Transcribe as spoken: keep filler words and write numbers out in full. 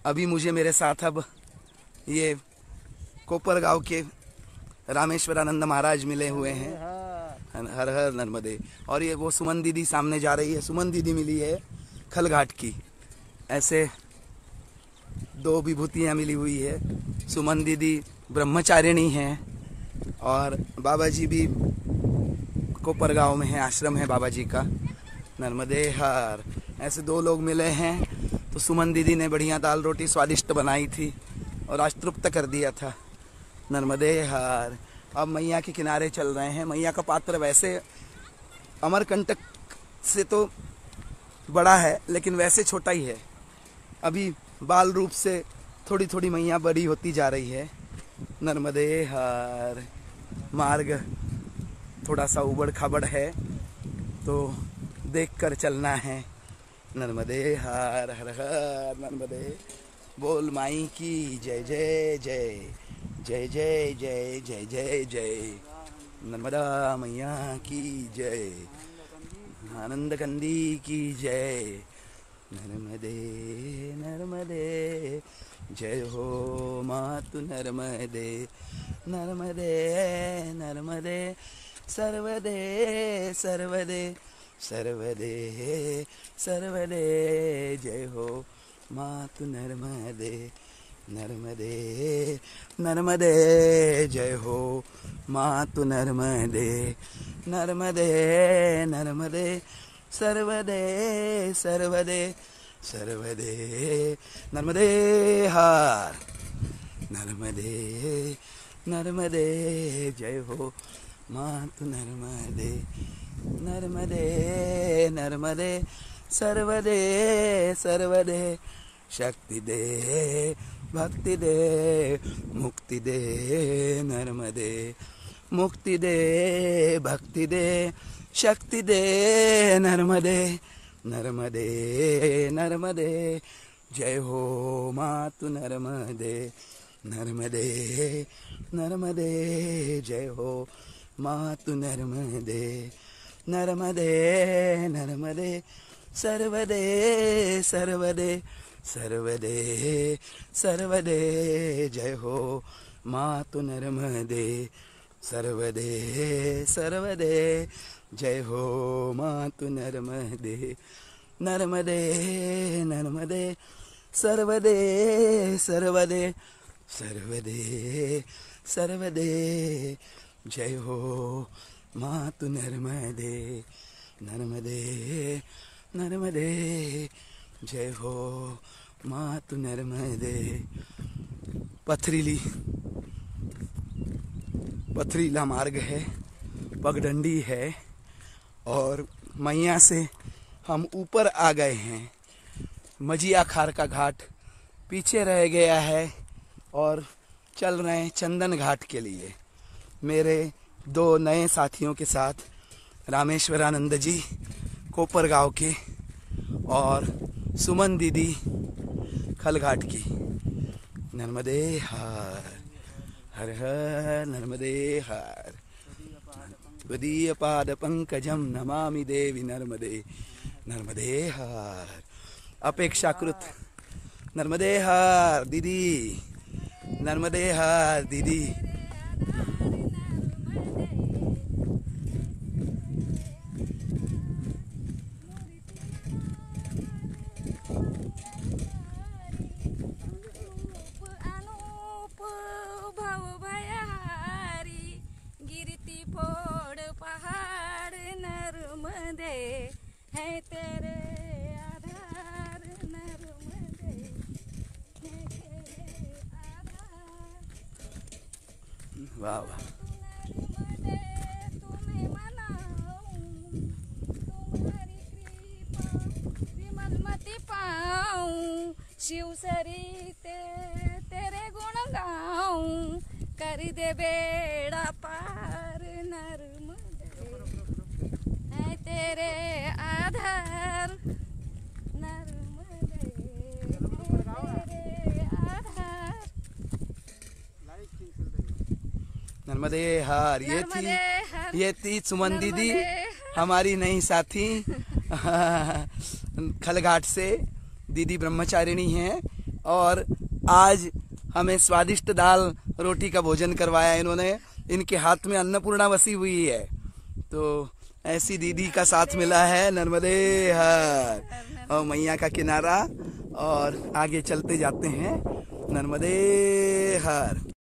अभी मुझे मेरे साथ अब ये कोपरगांव के रामेश्वरानंद महाराज मिले हुए हैं। हर हर नर्मदे। और ये वो सुमन दीदी सामने जा रही है, सुमन दीदी मिली है खलघाट की। ऐसे दो विभूतियाँ मिली हुई है। सुमन दीदी ब्रह्मचारिणी हैं और बाबा जी भी कोपरगांव में है, आश्रम है बाबा जी का। नर्मदे हर। ऐसे दो लोग मिले हैं। तो सुमन दीदी ने बढ़िया दाल रोटी स्वादिष्ट बनाई थी और आज तृप्त कर दिया था। नर्मदे हर। अब मैया के किनारे चल रहे हैं। मैया का पात्र वैसे अमरकंटक से तो बड़ा है लेकिन वैसे छोटा ही है। अभी बाल रूप से थोड़ी थोड़ी मैया बड़ी होती जा रही है। नर्मदे हर। मार्ग थोड़ा सा उबड़ खाबड़ है तो देख कर चलना है। नर्मदे हर हर हर नर्मदे। बोल माई की जय जय जय जय जय जय जय जय जय। नर्मदा मैया की जय। आनंद कंदी की जय। नर्मदे नर्मदे जय हो मातु नर्मदे। नर्मदे नर्मदे सर्वदे सर्वदे सर्वदे सर्वदे जय हो मातु नर्मदे। नर्मदे नर्मदे जय हो मातु नर्मदे। नर्मदे नर्मदे सर्वदे सर्वदे सर्वदे नर्मदे हर। नर्मदे नर्मदे जय हो मातु नर्मदे। नर्मदे नर्मदे सर्वदे सर्वदे शक्ति दे भक्ति दे मुक्ति दे। नर्मदे मुक्ति दे भक्ति दे शक्ति दे। नर्मदे नर्मदे नर्मदे जय हो मातु नर्मदे। नर्मदे नर्मदे जय हो मातु नर्मदे। नर्मदे नर्मदे सर्वदे सर्वदे सर्वदे सर्वदे जय हो मातु नर्मदे। सर्वदे सर्वदे जय हो मातु नर्मदे। नर्मदे नर्मदे सर्वदे सर्वदे सर्वदे सर्वदे जय हो मातु नर्मदे। नर्मदे नर्मदे जय हो मातु नर्मदे। पथरीली पथरीला मार्ग है, पगडंडी है और मैया से हम ऊपर आ गए हैं। मजिया खार का घाट पीछे रह गया है और चल रहे हैं चंदन घाट के लिए मेरे दो नए साथियों के साथ। रामेश्वरानंद जी कोपरगांव के और सुमन दीदी खलघाट की। नर्मदे हर हर हर नर्मदे हर। त्वदीय पाद पंकजम नमामि देवी नर्मदे। नर्मदे हर। अपेक्षाकृत नर्मदे हर दीदी। नर्मदे हर दीदी। है तेरे आधार नर्मदे है तेरे आधार। वाह वाह। तुम्हें मनाऊं तुम्हारी कृपा विमलमति पाऊं। शिव सरिते तेरे गुण गाऊं कर दे बेड़ा पार नर्मदे है तेरे आधार नर्मदे तेरे आधार। नर्मदे हर। ये थी ये थी सुमन दीदी हमारी नई साथी खलघाट से। दीदी ब्रह्मचारिणी हैं और आज हमें स्वादिष्ट दाल रोटी का भोजन करवाया इन्होंने। इनके हाथ में अन्नपूर्णा बसी हुई है। तो ऐसी दीदी का साथ मिला है। नर्मदे हर और मैया का किनारा, और आगे चलते जाते हैं। नर्मदे हर।